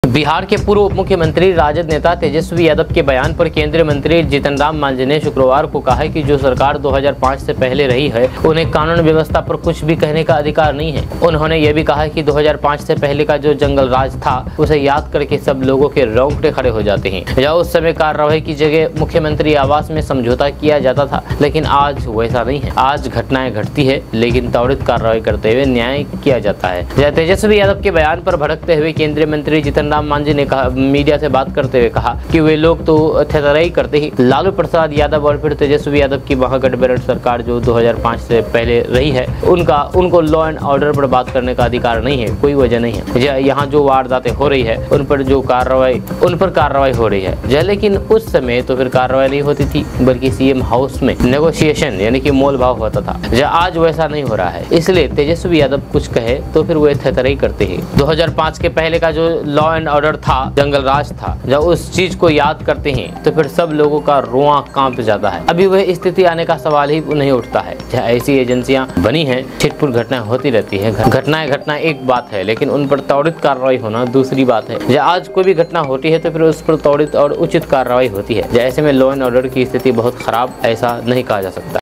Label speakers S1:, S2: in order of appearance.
S1: बिहार के पूर्व उप मुख्यमंत्री राजद नेता तेजस्वी यादव के बयान पर केंद्रीय मंत्री जीतन राम मांझी ने शुक्रवार को कहा कि जो सरकार 2005 से पहले रही है उन्हें कानून व्यवस्था पर कुछ भी कहने का अधिकार नहीं है। उन्होंने ये भी कहा कि 2005 से पहले का जो जंगल राज था उसे याद करके सब लोगों के रोंगटे खड़े हो जाते हैं। या उस समय कार्रवाई की जगह मुख्यमंत्री आवास में समझौता किया जाता था, लेकिन आज वैसा नहीं है। आज घटनाएं घटती है लेकिन त्वरित कार्रवाई करते हुए न्याय किया जाता है। तेजस्वी यादव के बयान पर भड़कते हुए केंद्रीय मंत्री जीतन राम मांझी ने कहा, मीडिया से बात करते हुए कहा कि वे लोग तो थेतराई करते ही। लालू प्रसाद यादव और फिर तेजस्वी यादव की महागठबंधन सरकार जो 2005 से पहले रही है उनको लॉ एंड ऑर्डर पर बात करने का अधिकार नहीं है। कोई वजह नहीं है। यहाँ जो वारदातें हो रही है उन पर कार्रवाई हो रही है। लेकिन उस समय तो फिर कार्रवाई नहीं होती थी, बल्कि सीएम हाउस में नेगोशिएशन यानी कि मोल भाव होता था। आज वैसा नहीं हो रहा है, इसलिए तेजस्वी यादव कुछ कहे तो फिर वे थेतराई करते ही। 2005 के पहले का जो लॉ एंड ऑर्डर था, जंगल राज था, जब उस चीज को याद करते हैं तो फिर सब लोगों का रोआ कांप जाता है। अभी वह स्थिति आने का सवाल ही नहीं उठता है। ऐसी एजेंसियां बनी हैं, छिटपुट घटनाएं होती रहती है। घटनाएं एक बात है, लेकिन उन पर त्वरित कार्रवाई होना दूसरी बात है। आज कोई भी घटना होती है तो फिर उस पर त्वरित और उचित कार्रवाई होती है। ऐसे में लॉ एंड ऑर्डर की स्थिति बहुत खराब ऐसा नहीं कहा जा सकता।